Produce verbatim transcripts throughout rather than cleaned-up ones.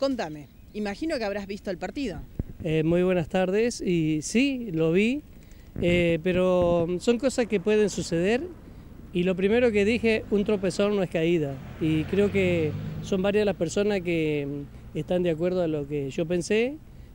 Contame, imagino que habrás visto el partido. Eh, muy buenas tardes, y sí, lo vi, eh, pero son cosas que pueden suceder, y lo primero que dije, un tropezón no es caída, y creo que son varias las personas que están de acuerdo a lo que yo pensé,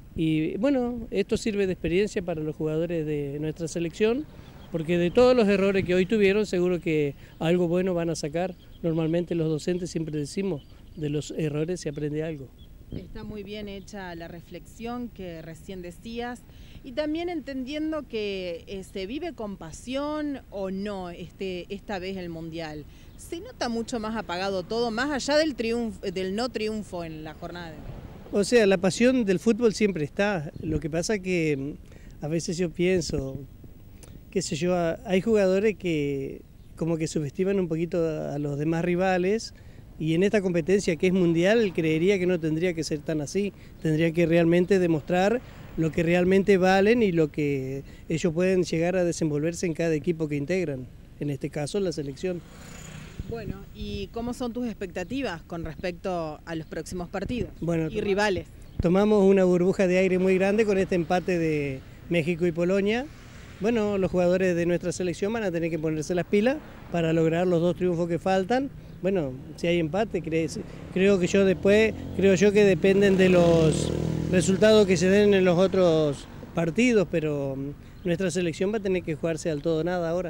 y bueno, esto sirve de experiencia para los jugadores de nuestra selección, porque de todos los errores que hoy tuvieron, seguro que algo bueno van a sacar. Normalmente los docentes siempre decimos, de los errores se aprende algo. Está muy bien hecha la reflexión que recién decías, y también entendiendo que eh, se vive con pasión o no este, esta vez el Mundial. Se nota mucho más apagado todo, más allá del, triunfo, del no triunfo en la jornada de hoy. O sea, la pasión del fútbol siempre está. Lo que pasa que a veces yo pienso, qué sé yo, hay jugadores que como que subestiman un poquito a los demás rivales, y en esta competencia que es mundial creería que no tendría que ser tan así. Tendría que realmente demostrar lo que realmente valen y lo que ellos pueden llegar a desenvolverse en cada equipo que integran, en este caso la selección. Bueno, ¿y cómo son tus expectativas con respecto a los próximos partidos bueno, y rivales? Tomamos una burbuja de aire muy grande con este empate de México y Polonia. Bueno, los jugadores de nuestra selección van a tener que ponerse las pilas para lograr los dos triunfos que faltan. Bueno, si hay empate, creo que yo después, creo yo que dependen de los resultados que se den en los otros partidos, pero nuestra selección va a tener que jugarse al todo o nada ahora.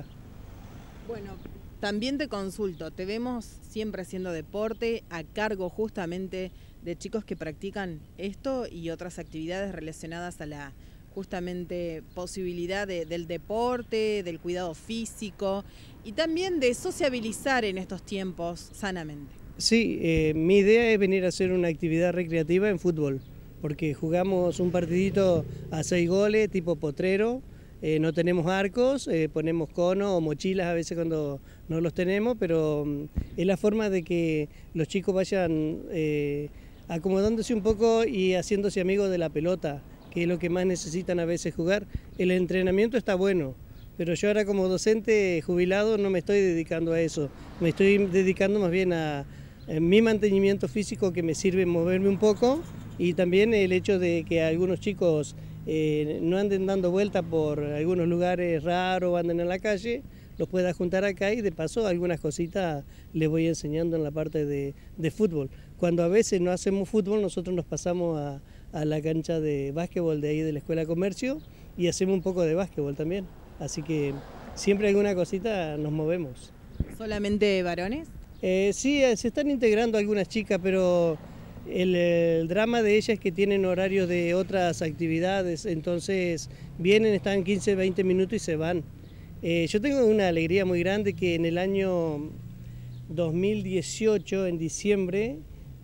Bueno, también te consulto, te vemos siempre haciendo deporte a cargo justamente de chicos que practican esto y otras actividades relacionadas a la justamente posibilidad de, del deporte, del cuidado físico y también de sociabilizar en estos tiempos sanamente. Sí, eh, mi idea es venir a hacer una actividad recreativa en fútbol, porque jugamos un partidito a seis goles, tipo potrero, eh, no tenemos arcos, eh, ponemos conos o mochilas a veces cuando no los tenemos, pero um, es la forma de que los chicos vayan eh, acomodándose un poco y haciéndose amigos de la pelota, que es lo que más necesitan a veces jugar. El entrenamiento está bueno, pero yo ahora como docente jubilado no me estoy dedicando a eso, me estoy dedicando más bien a, a mi mantenimiento físico, que me sirve moverme un poco, y también el hecho de que algunos chicos eh, no anden dando vueltas por algunos lugares raros, anden en la calle, los pueda juntar acá, y de paso algunas cositas les voy enseñando en la parte de, de fútbol. Cuando a veces no hacemos fútbol, nosotros nos pasamos a, a la cancha de básquetbol de ahí de la Escuela de Comercio y hacemos un poco de básquetbol también. Así que siempre alguna cosita nos movemos. ¿Solamente varones? Eh, sí, se están integrando algunas chicas, pero el, el drama de ellas es que tienen horarios de otras actividades, entonces vienen, están quince, veinte minutos y se van. Eh, yo tengo una alegría muy grande que en el año dos mil dieciocho, en diciembre,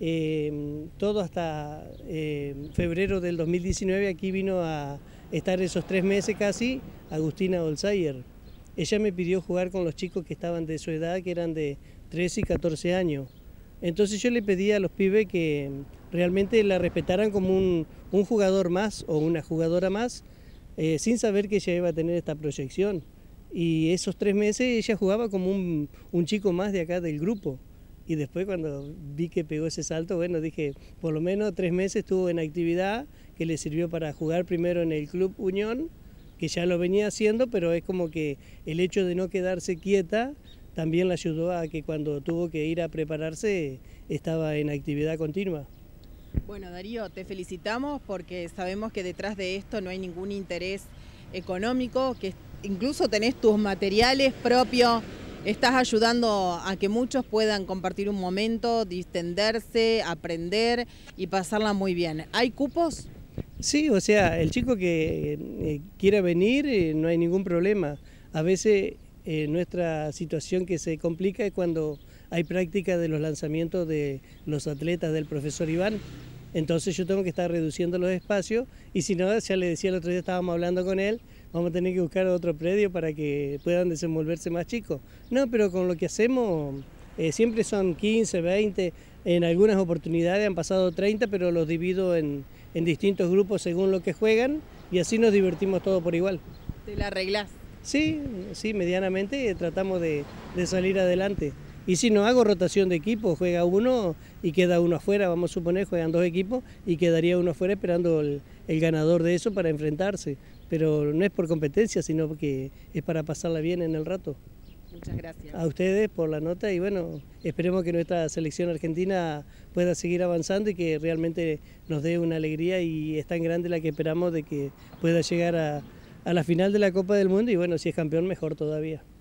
eh, todo hasta eh, febrero del dos mil diecinueve, aquí vino a estar esos tres meses casi Agustina Olsayer. Ella me pidió jugar con los chicos que estaban de su edad, que eran de trece y catorce años. Entonces yo le pedí a los pibes que realmente la respetaran como un, un jugador más o una jugadora más, eh, sin saber que ella iba a tener esta proyección. Y esos tres meses ella jugaba como un, un chico más de acá del grupo. Y después cuando vi que pegó ese salto, bueno, dije, por lo menos tres meses estuvo en actividad, que le sirvió para jugar primero en el Club Unión, que ya lo venía haciendo, pero es como que el hecho de no quedarse quieta también le ayudó a que cuando tuvo que ir a prepararse estaba en actividad continua. Bueno, Darío, te felicitamos porque sabemos que detrás de esto no hay ningún interés económico, que incluso tenés tus materiales propios, estás ayudando a que muchos puedan compartir un momento, distenderse, aprender y pasarla muy bien. ¿Hay cupos? Sí, o sea, el chico que eh, quiera venir, eh, no hay ningún problema. A veces eh, nuestra situación que se complica es cuando hay práctica de los lanzamientos de los atletas del profesor Iván. Entonces yo tengo que estar reduciendo los espacios, y si no, ya le decía el otro día, estábamos hablando con él, vamos a tener que buscar otro predio para que puedan desenvolverse más chicos. No, pero con lo que hacemos eh, siempre son quince, veinte, en algunas oportunidades han pasado treinta, pero los divido en, en distintos grupos según lo que juegan, y así nos divertimos todos por igual. ¿Te la arreglás? Sí, sí, medianamente tratamos de, de salir adelante. Y si no hago rotación de equipo, juega uno y queda uno afuera, vamos a suponer, juegan dos equipos y quedaría uno afuera esperando el, el ganador de eso para enfrentarse, pero no es por competencia, sino porque es para pasarla bien en el rato. Muchas gracias. A ustedes por la nota y bueno, esperemos que nuestra selección argentina pueda seguir avanzando y que realmente nos dé una alegría, y es tan grande la que esperamos de que pueda llegar a, a la final de la Copa del Mundo, y bueno, si es campeón mejor todavía.